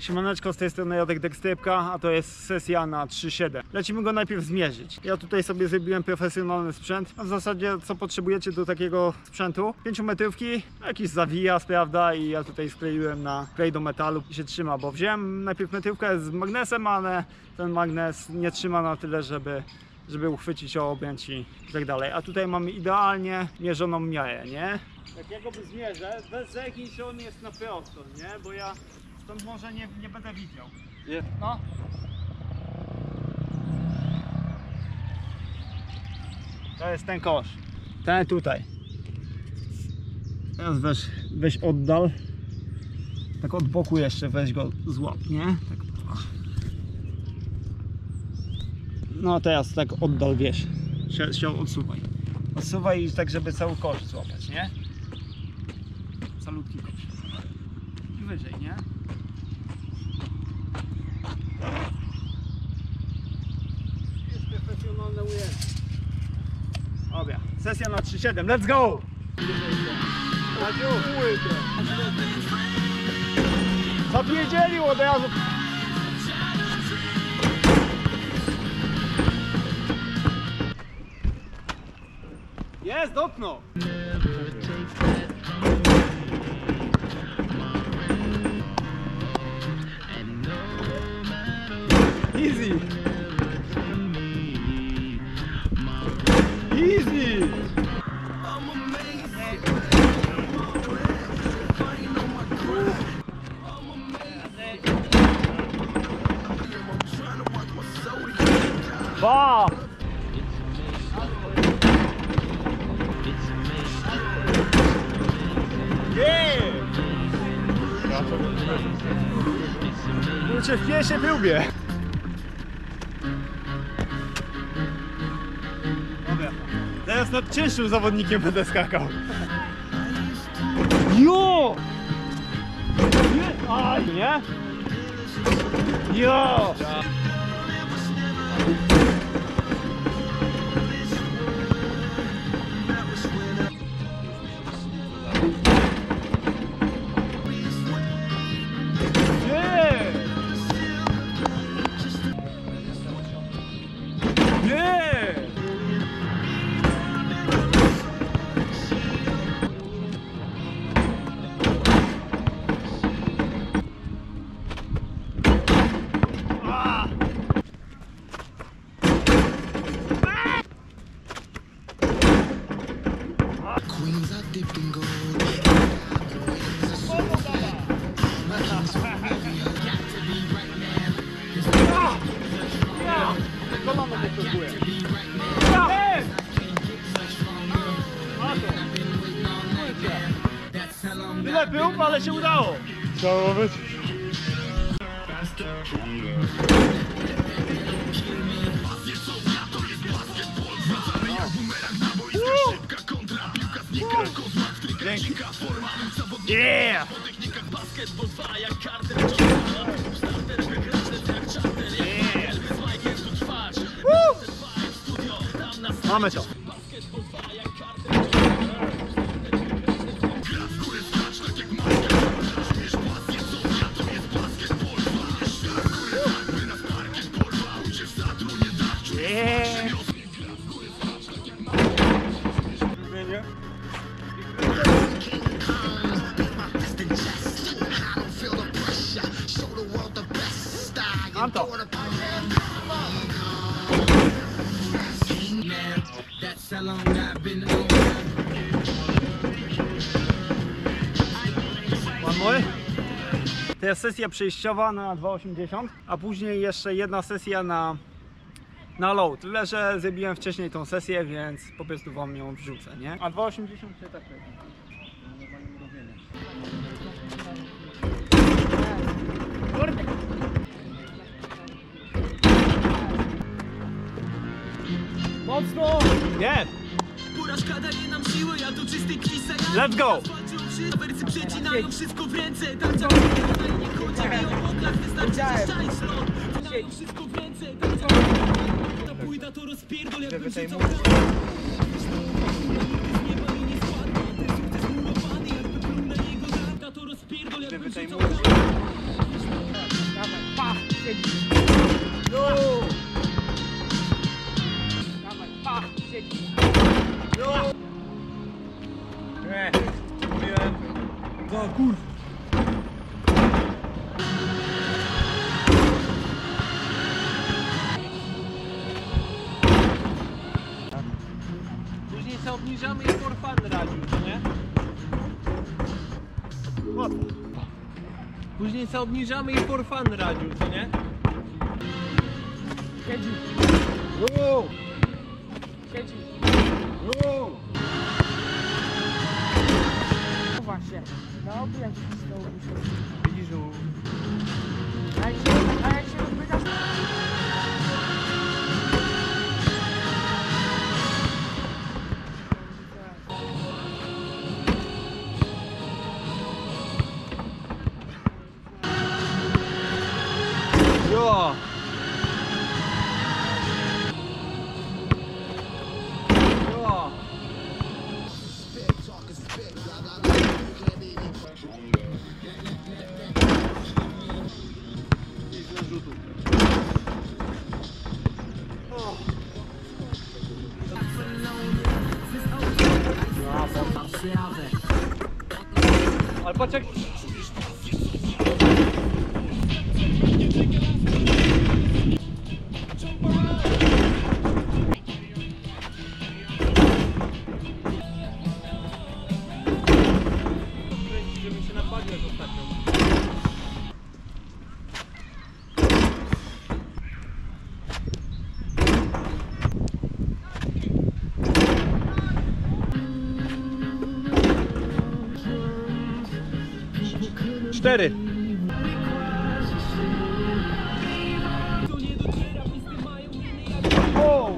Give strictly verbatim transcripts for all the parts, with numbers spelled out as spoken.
Siemaneczko, z tej strony Jadek Dextrypka, a to jest sesja na trzy siedem. Lecimy go najpierw zmierzyć. Ja tutaj sobie zrobiłem profesjonalny sprzęt. A w zasadzie co potrzebujecie do takiego sprzętu? pięciometrówki, jakiś zawijas, prawda? I ja tutaj skleiłem na klej do metalu i się trzyma, bo wziąłem najpierw metrówkę z magnesem, ale ten magnes nie trzyma na tyle, żeby żeby uchwycić o obręcz i tak dalej. A tutaj mamy idealnie mierzoną miarę, nie? Jak ja go by zmierzę, bez jakiejś on jest na prosto, nie? Bo ja stąd może nie, nie będę widział. Nie. No. To jest ten kosz. Ten tutaj. Teraz weź, weź oddal. Tak od boku jeszcze weź go złap, nie? Tak. No teraz tak oddal, wiesz. Się, się odsuwaj. Odsuwaj i tak, żeby cały kosz złapać, nie? Calutki kosz. I wyżej, nie? Jest profesjonalne ujęcie. Dobra, sesja na trzy siedem, let's go! Zapierdzielił od razu. Jest, dotknął! Easy! Easy! Ba! Kurczę, w pierwszej próbie. Dobra. Teraz nad cięższym zawodnikiem będę skakał. Jo! Nie! Aj, nie? Jo! Tyle był, ale się udało. Chciało być. Dzięki. Yeah! Woo! Mamy to. Mam to. One more. To jest sesja przejściowa na dwa osiemdziesiąt, a później jeszcze jedna sesja na, na low. Tyle, że zrobiłem wcześniej tą sesję, więc po prostu wam ją wrzucę, nie? A dwa osiemdziesiąt się tak robi. Mocno! Nie! Porażka daje nam siłę, ja to czysty kwisa. Let's go! Wersy przecinają wszystko w ręce. Tarcza nie chodzi mi o poklach, wystarczy zeszczaj slot. Dają wszystko w ręce. Ta płyta to rozpierdol, jakbym się całą. To rozpierdol, jakbym się całą. Siedzi. No! Dawaj, pa, siedzi. No! Nie, mówiłem. O kur... Później się obniżamy i for fun radził, co nie? Łatwo. Później się obniżamy i for fun radził, co nie? Siedzi. Wow! Siedzi. Wow! Chowa się. No, jak się stało się. Widzisz, że... A jak się, a jak się rozbytasz? Jo! Jo! Ale patrz jak... Żeby się napadł jak ostatnio. Cztery. To nie dociera, pisty mają miny jak Wow.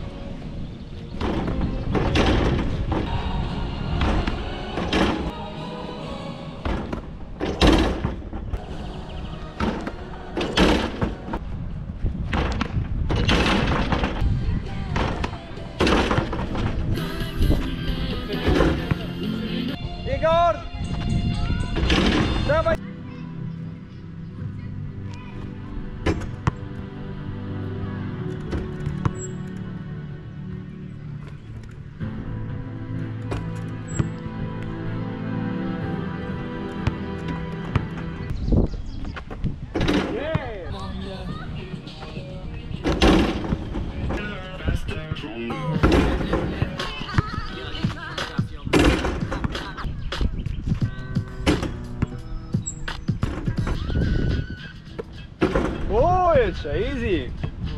Igor! Dawaj! O, jeszcze, easy!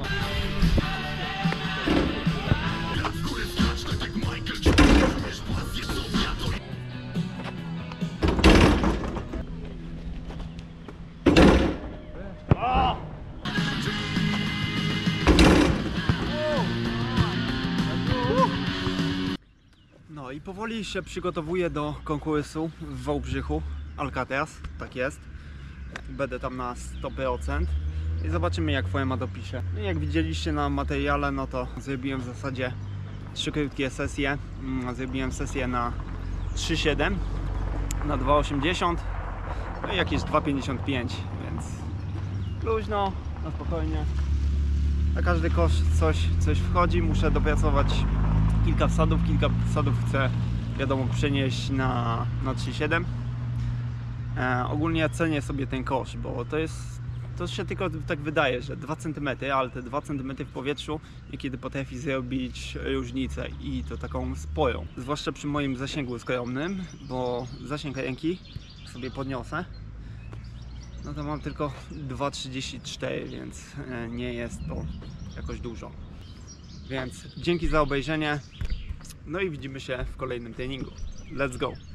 No i powoli się przygotowuję do konkursu w Wałbrzychu, Alcatraz, tak jest. Będę tam na sto procent i zobaczymy jak forma dopisze. No i jak widzieliście na materiale, no to zrobiłem w zasadzie trzy krótkie sesje. Mm, Zrobiłem sesję na trzy siedem, na dwa osiemdziesiąt, no i jakieś dwa pięćdziesiąt pięć, więc luźno, na spokojnie. Na każdy kosz coś, coś wchodzi, muszę dopracować kilka wsadów, kilka wsadów chcę, wiadomo, przenieść na, na trzy siedem. E, ogólnie cenię sobie ten kosz, bo to jest, to się tylko tak wydaje, że dwa centymetry, ale te dwa centymetry w powietrzu niekiedy potrafi zrobić różnicę i to taką sporą. Zwłaszcza przy moim zasięgu skromnym, bo zasięg ręki sobie podniosę, no to mam tylko dwa trzydzieści cztery, więc nie jest to jakoś dużo. Więc dzięki za obejrzenie, no i widzimy się w kolejnym treningu. Let's go!